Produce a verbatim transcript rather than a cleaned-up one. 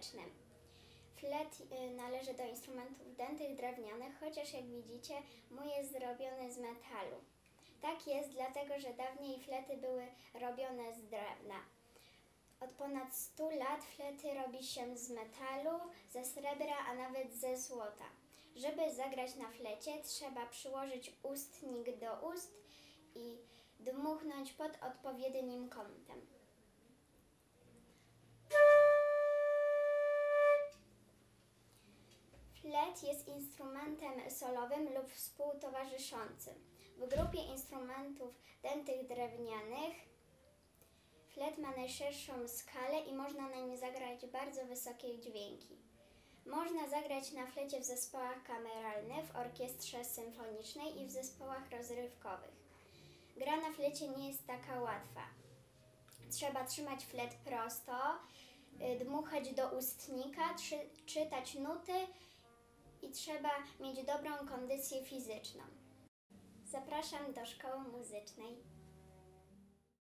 społecznym. Flet należy do instrumentów dętych drewnianych, chociaż jak widzicie, mój jest zrobiony z metalu. Tak jest, dlatego że dawniej flety były robione z drewna. Od ponad stu lat flety robi się z metalu, ze srebra, a nawet ze złota. Żeby zagrać na flecie, trzeba przyłożyć ustnik do ust i dmuchnąć pod odpowiednim kątem. Flet jest instrumentem solowym lub współtowarzyszącym. W grupie instrumentów dętych drewnianych flet ma najszerszą skalę i można na nim zagrać bardzo wysokie dźwięki. Można zagrać na flecie w zespołach kameralnych, w orkiestrze symfonicznej i w zespołach rozrywkowych. Gra na flecie nie jest taka łatwa. Trzeba trzymać flet prosto, dmuchać do ustnika, czytać nuty i trzeba mieć dobrą kondycję fizyczną. Zapraszam do szkoły muzycznej.